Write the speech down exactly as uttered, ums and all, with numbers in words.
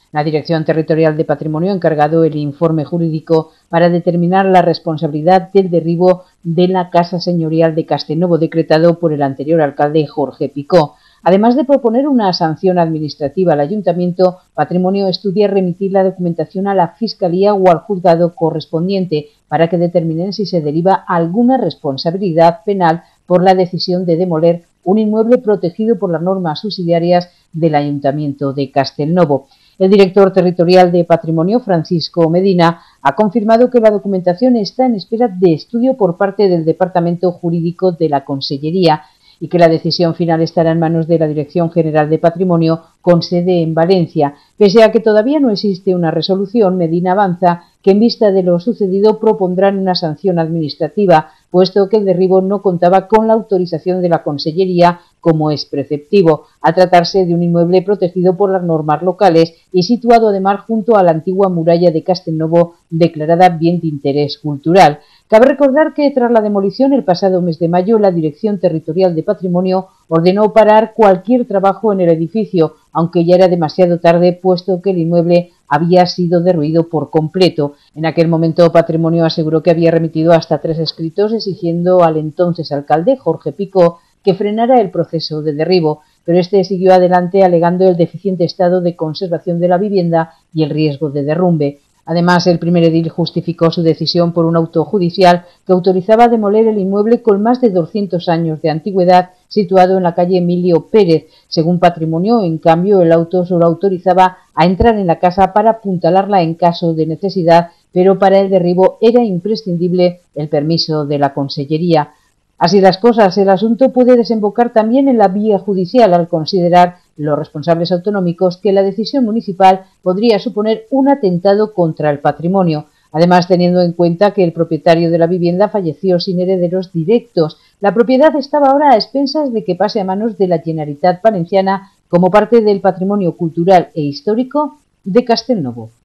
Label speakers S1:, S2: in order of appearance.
S1: La Dirección Territorial de Patrimonio ha encargado el informe jurídico para determinar la responsabilidad del derribo de la Casa Señorial de Castelnovo decretado por el anterior alcalde Jorge Picó. Además de proponer una sanción administrativa al Ayuntamiento, Patrimonio estudia remitir la documentación a la Fiscalía o al juzgado correspondiente para que determinen si se deriva alguna responsabilidad penal por la decisión de demoler un inmueble protegido por las normas subsidiarias del Ayuntamiento de Castelnovo. El director territorial de Patrimonio, Francisco Medina, ha confirmado que la documentación está en espera de estudio por parte del Departamento Jurídico de la Consellería y que la decisión final estará en manos de la Dirección General de Patrimonio con sede en Valencia. Pese a que todavía no existe una resolución, Medina avanza que en vista de lo sucedido propondrán una sanción administrativa, puesto que el derribo no contaba con la autorización de la Consellería, como es preceptivo, al tratarse de un inmueble protegido por las normas locales y situado además junto a la antigua muralla de Castelnovo, declarada bien de interés cultural. Cabe recordar que tras la demolición el pasado mes de mayo, la Dirección Territorial de Patrimonio ordenó parar cualquier trabajo en el edificio, aunque ya era demasiado tarde, puesto que el inmueble había sido derruido por completo. En aquel momento, Patrimonio aseguró que había remitido hasta tres escritos exigiendo al entonces alcalde, Jorge Picó, que frenara el proceso de derribo, pero este siguió adelante alegando el deficiente estado de conservación de la vivienda y el riesgo de derrumbe. Además, el primer edil justificó su decisión por un auto judicial que autorizaba a demoler el inmueble con más de doscientos años de antigüedad situado en la calle Emilio Pérez. Según Patrimonio, en cambio, el auto solo autorizaba a entrar en la casa para apuntalarla en caso de necesidad, pero para el derribo era imprescindible el permiso de la Consellería. Así las cosas, el asunto puede desembocar también en la vía judicial al considerar los responsables autonómicos que la decisión municipal podría suponer un atentado contra el patrimonio. Además, teniendo en cuenta que el propietario de la vivienda falleció sin herederos directos, la propiedad estaba ahora a expensas de que pase a manos de la Generalitat Valenciana como parte del patrimonio cultural e histórico de Castelnovo.